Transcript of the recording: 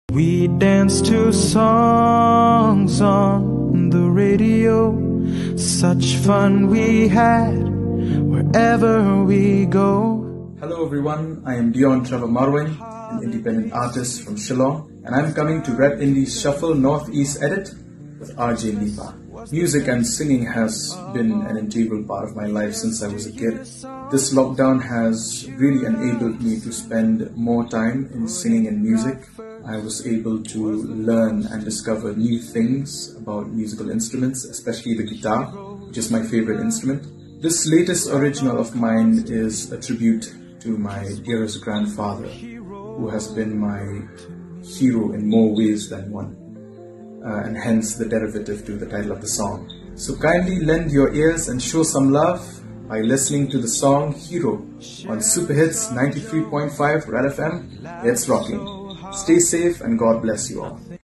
We danced to songs on the radio. Such fun we had wherever we go. Hello everyone, I am Dion Trevor Marwin, an independent artist from Shillong, and I'm coming to Rap Indie's Shuffle Northeast Edit with RJ Lipa. Music and singing has been an integral part of my life since I was a kid. This lockdown has really enabled me to spend more time in singing and music. I was able to learn and discover new things about musical instruments, especially the guitar, which is my favorite instrument. This latest original of mine is a tribute to my dearest grandfather, who has been my hero in more ways than one, and hence the derivative to the title of the song. So kindly lend your ears and show some love by listening to the song Hero on Super Hits 93.5 Red FM. It's rocking. Stay safe and God bless you all.